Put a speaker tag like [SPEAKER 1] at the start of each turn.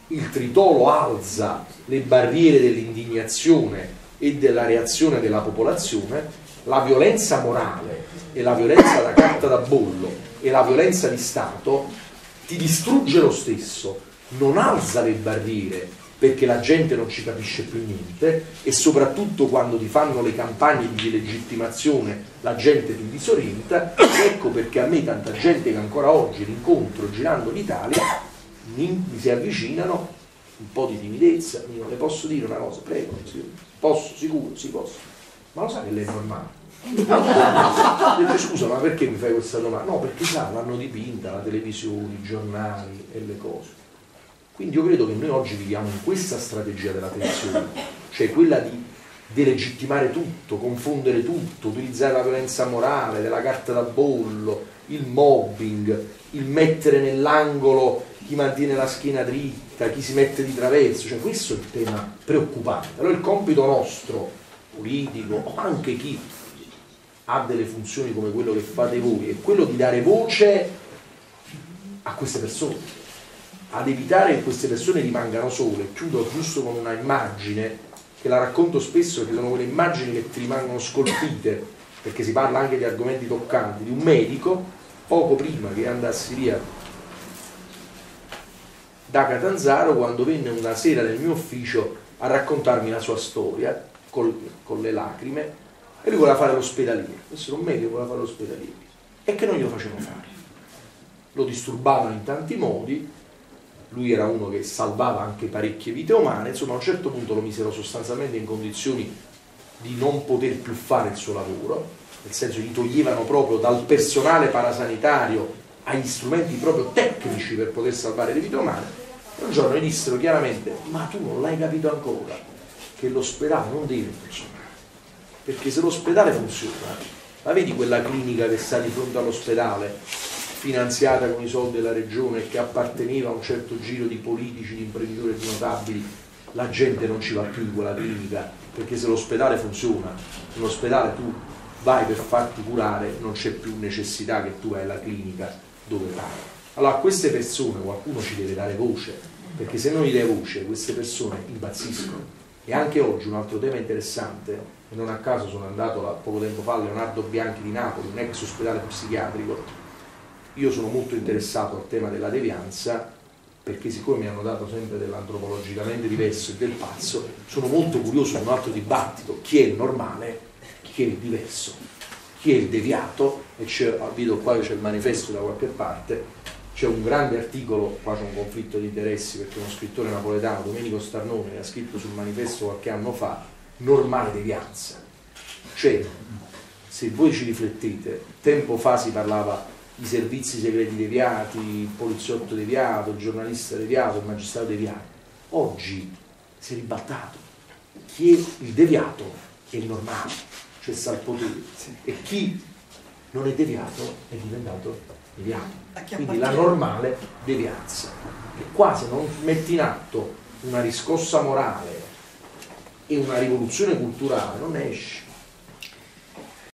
[SPEAKER 1] il tritolo alza le barriere dell'indignazione e della reazione della popolazione, la violenza morale e la violenza da carta da bollo e la violenza di Stato ti distrugge lo stesso, non alza le barriere perché la gente non ci capisce più niente, e soprattutto quando ti fanno le campagne di delegittimazione la gente ti disorienta. Ecco perché a me tanta gente che ancora oggi rincontro girando l'Italia mi si avvicinano, un po' di timidezza, non le posso dire una cosa, prego, posso, sicuro, sì posso, ma lo sa che lei è normale? Dice, scusa, ma perché mi fai questa domanda? No, perché sa, l'hanno dipinta la televisione, i giornali e le cose. Quindi io credo che noi oggi viviamo in questa strategia della tensione, cioè quella di delegittimare tutto, confondere tutto, utilizzare la violenza morale, della carta da bollo, il mobbing, il mettere nell'angolo chi mantiene la schiena dritta, chi si mette di traverso, cioè questo è il tema preoccupante. Allora il compito nostro, politico, o anche chi ha delle funzioni come quello che fate voi, è quello di dare voce a queste persone, ad evitare che queste persone rimangano sole. Chiudo giusto con una immagine che la racconto spesso, perché sono quelle immagini che ti rimangono scolpite, perché si parla anche di argomenti toccanti, di un medico poco prima che andassi via da Catanzaro, quando venne una sera nel mio ufficio a raccontarmi la sua storia con le lacrime, e lui voleva fare l'ospedaliero. Questo era un medico, voleva fare l'ospedaliero, e che non glielo facevano fare, lo disturbavano in tanti modi. Lui era uno che salvava anche parecchie vite umane, insomma a un certo punto lo misero sostanzialmente in condizioni di non poter più fare il suo lavoro, nel senso gli toglievano proprio dal personale parasanitario agli strumenti proprio tecnici per poter salvare le vite umane. E un giorno gli dissero chiaramente: ma tu non l'hai capito ancora che l'ospedale non deve funzionare, perché se l'ospedale funziona, ma vedi quella clinica che sta di fronte all'ospedale, finanziata con i soldi della regione, che apparteneva a un certo giro di politici, di imprenditori e di notabili, la gente non ci va più in quella clinica, perché se l'ospedale funziona, nell'ospedale tu vai per farti curare, non c'è più necessità che tu vai alla clinica dove vai. Allora a queste persone qualcuno ci deve dare voce, perché se non gli dai voce queste persone impazziscono. E anche oggi un altro tema interessante, e non a caso sono andato poco tempo fa a Leonardo Bianchi di Napoli, un ex ospedale psichiatrico. Io sono molto interessato al tema della devianza, perché siccome mi hanno dato sempre dell'antropologicamente diverso e del pazzo, sono molto curioso di un altro dibattito: chi è il normale, chi è il diverso, chi è il deviato. E vedo qua che c'è il manifesto da qualche parte, c'è un grande articolo, qua c'è un conflitto di interessi perché uno scrittore napoletano, Domenico Starnone, che ha scritto sul manifesto qualche anno fa, normale devianza. Cioè, se voi ci riflettete, tempo fa si parlava i servizi segreti deviati, il poliziotto deviato, il giornalista deviato, il magistrato deviato. Oggi si è ribaltato: chi è il deviato è il normale, cioè sta al potere, e chi non è deviato è diventato deviato. Quindi la normale devianza. E qua se non metti in atto una riscossa morale e una rivoluzione culturale non esce.